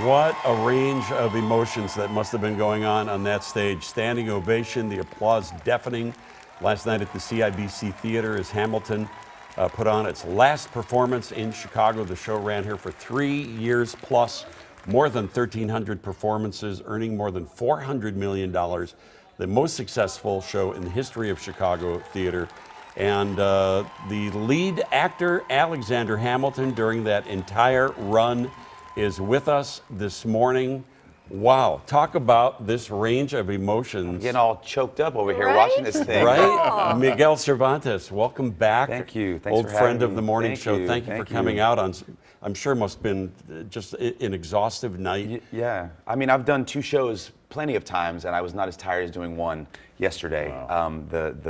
What a range of emotions that must have been going on that stage. Standing ovation, the applause deafening. Last night at the CIBC Theater as Hamilton put on its last performance in Chicago. The show ran here for 3 years plus, more than 1,300 performances, earning more than $400 million. The most successful show in the history of Chicago theater. And the lead actor, Alexander Hamilton, during that entire run is with us this morning. Wow, talk about this range of emotions. I'm getting all choked up over here watching this thing. Right? Miguel Cervantes, welcome back. Thank you. Thanks Old for friend having of the me. morning show. Thank you for coming out on, I'm sure must have been just an exhaustive night. Yeah, I mean, I've done 2 shows plenty of times, and I was not as tired as doing one yesterday. Wow.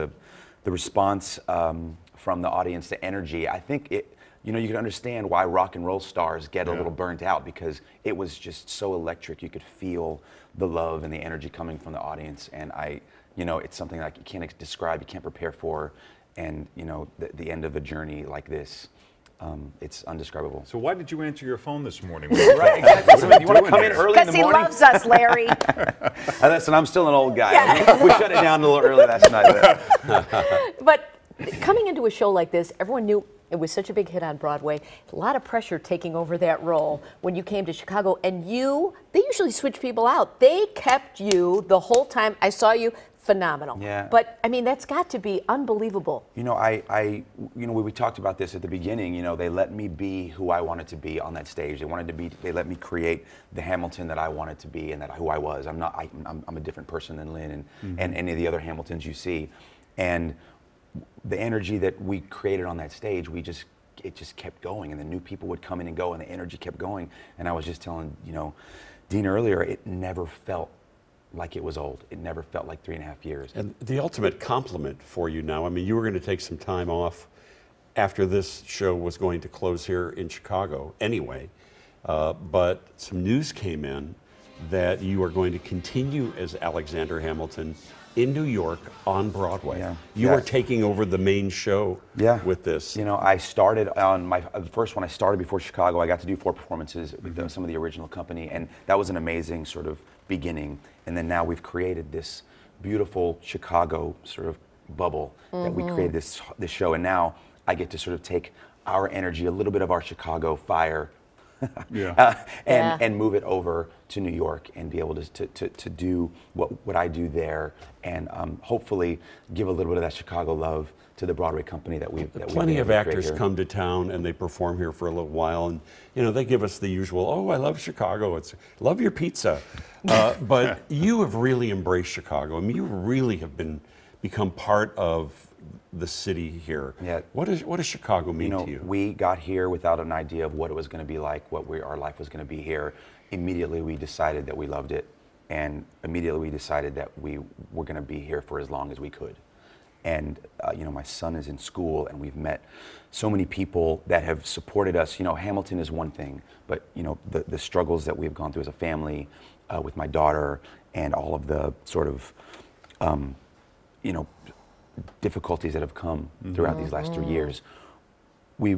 The response from the audience, the energy, I think it, you know, you can understand why rock and roll stars get a little burnt out, because it was just so electric. You could feel the love and the energy coming from the audience, and you know, it's something like you can't describe, you can't prepare for, and you know, the end of a journey like this, it's undescribable. So why did you answer your phone this morning? Right, exactly. So you want to come in early in the morning? Because he loves us, Larry. Listen, I'm still an old guy. Yeah. We shut it down a little early last night. But coming into a show like this, everyone knew it was such a big hit on Broadway. A lot of pressure taking over that role when you came to Chicago. And they usually switch people out. They kept you the whole time. I saw you, phenomenal. Yeah. But, I mean, that's got to be unbelievable. You know, you know, we talked about this at the beginning. You know, they let me be who I wanted to be on that stage. They let me create the Hamilton that I wanted to be and who I was. I'm a different person than Lynn and any of the other Hamiltons you see. And the energy that we created on that stage, it just kept going, and the new people would come in and go, and the energy kept going. And I was just telling, you know, Dean earlier, it never felt like it was old. It never felt like 3.5 years. And the ultimate compliment for you now, I mean, you were going to take some time off after this show was going to close here in Chicago anyway, but some news came in that you are going to continue as Alexander Hamilton in New York on Broadway. Yeah. You are taking over the main show with this. You know, I started on the first one I started before Chicago. I got to do 4 performances with some of the original company, and that was an amazing sort of beginning. And then now we've created this beautiful Chicago sort of bubble that we created this show, and now I get to sort of take our energy, a little bit of our Chicago fire, and move it over to New York and be able to do what I do there, and hopefully give a little bit of that Chicago love to the Broadway company that we've Plenty of actors come to town and they perform here for a little while, and you know, they give us the usual, oh, I love Chicago, love your pizza, but you have really embraced Chicago. I mean, you really have become part of the city here. Yeah. What does Chicago mean to you? We got here without an idea of what it was going to be like, our life was going to be here. Immediately we decided that we loved it, and immediately we decided that we were going to be here for as long as we could. And you know, my son is in school, and we've met so many people that have supported us. You know, Hamilton is one thing, but you know, the struggles that we've gone through as a family with my daughter, and all of the sort of you know, difficulties that have come throughout these last 3 years, we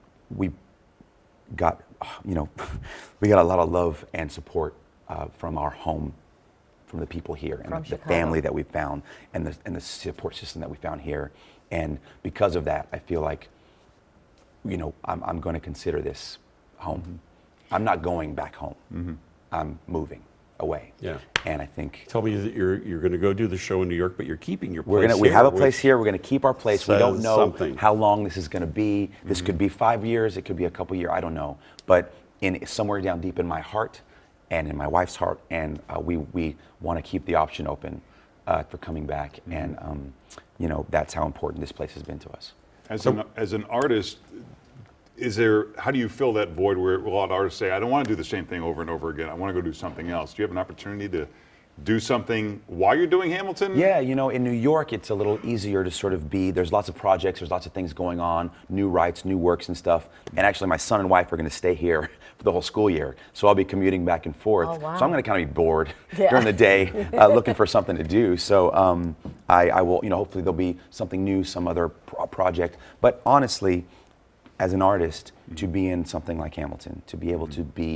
got, you know, we got a lot of love and support from our home, from the people here, and the family that we found, and the support system that we found here. And because of that, I feel like, you know, I'm going to consider this home. I'm not going back home. I'm moving away. Yeah. And I think. Tell me that you're going to go do the show in New York, but you're keeping your place. We have a place here. We're going to keep our place. We don't know how long this is going to be. This could be 5 years. It could be a couple years. I don't know. But somewhere down deep in my heart, and in my wife's heart, and we want to keep the option open for coming back. And you know, that's how important this place has been to us. As an artist, how do you fill that void where a lot of artists say, I don't want to do the same thing over and over again, I want to go do something else? Do you have an opportunity to do something while you're doing Hamilton? Yeah, you know, in New York, it's a little easier to sort of there's lots of projects, there's lots of things going on, new rights, new works and stuff. And actually, my son and wife are going to stay here for the whole school year. So I'll be commuting back and forth. Oh, wow. So I'm going to kind of be bored during the day, looking for something to do. So I will, you know, hopefully there'll be something new, some other project. But honestly, as an artist, to be in something like Hamilton, to be able to be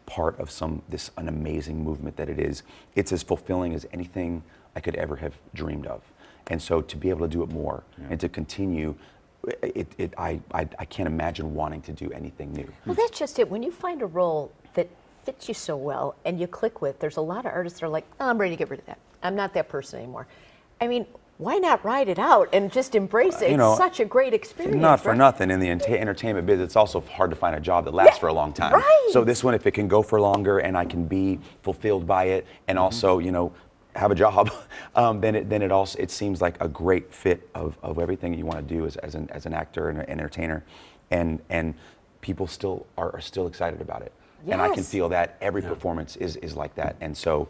part of an amazing movement that it is. It's as fulfilling as anything I could ever have dreamed of. And so to be able to do it more and to continue, I can't imagine wanting to do anything new. Well, that's just it. When you find a role that fits you so well and you click with, there's a lot of artists that are like, oh, I'm ready to get rid of that. I'm not that person anymore. I mean, why not ride it out and just embrace it? It's such a great experience. Not for nothing. In the entertainment business, it's also hard to find a job that lasts for a long time. Right. So this one, if it can go for longer and I can be fulfilled by it and also, have a job, then it seems like a great fit of everything you want to do as an actor and an entertainer, and people are still excited about it. Yes. And I can feel that every performance is like that, and so.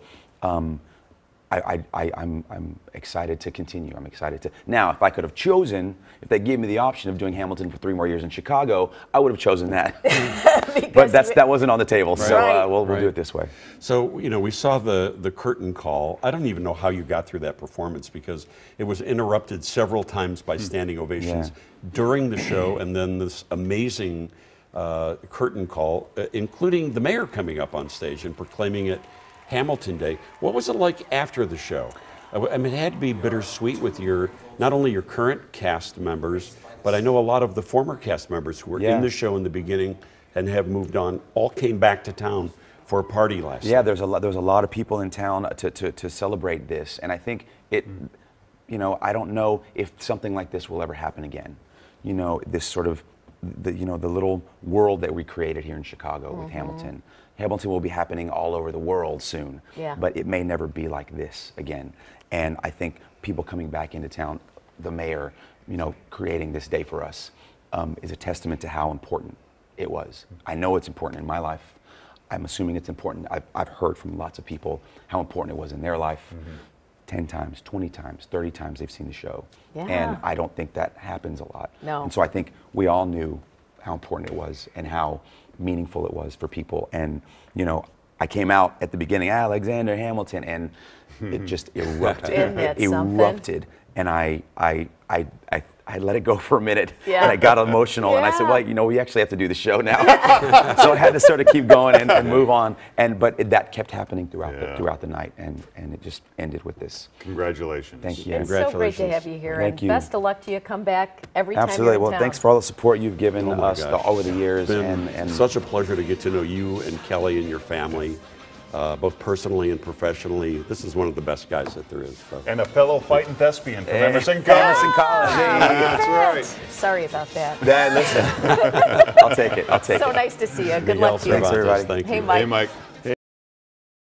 I'm excited to continue. I'm excited to. Now, if I could have chosen, if they gave me the option of doing Hamilton for 3 more years in Chicago, I would have chosen that. But that wasn't on the table, so we'll do it this way. So, we saw the curtain call. I don't even know how you got through that performance because it was interrupted several times by standing ovations during the show, and then this amazing curtain call, including the mayor coming up on stage and proclaiming it Hamilton Day. What was it like after the show? I mean, it had to be bittersweet with not only your current cast members, but I know a lot of the former cast members who were in the show in the beginning and have moved on, all came back to town for a party last night. Yeah, there's a lot of people in town to celebrate this, and I think it, I don't know if something like this will ever happen again. This sort of, the little world that we created here in Chicago with Hamilton. Hamilton will be happening all over the world soon, but it may never be like this again. And I think people coming back into town, the mayor, creating this day for us, is a testament to how important it was. I know it's important in my life. I'm assuming it's important. I've heard from lots of people how important it was in their life. 10 times, 20 times, 30 times they've seen the show. And I don't think that happens a lot. No. And so I think we all knew how important it was and how meaningful it was for people. And, I came out at the beginning, Alexander Hamilton, and it just erupted. Isn't that something? Erupted. And I let it go for a minute, and I got emotional, and I said, well, we actually have to do the show now. So I had to sort of keep going and move on, but that kept happening throughout the night, and it just ended with this. Congratulations. Thank you. It's so great to have you here. Thank you. Best of luck to you. Come back every time Absolutely. you're in Well, town. thanks for all the support you've given us gosh. over the years. It's been and such a pleasure to get to know you and Kelly and your family, both personally and professionally. This is one of the best guys that there is. So. And a fellow fighting thespian from Emerson College. Emerson College. That's right. Sorry about that. Listen, I'll take it. So nice to see you. Good Miguel luck to you. Cervantes, everybody. thank Hey, you. Mike. Hey, Mike.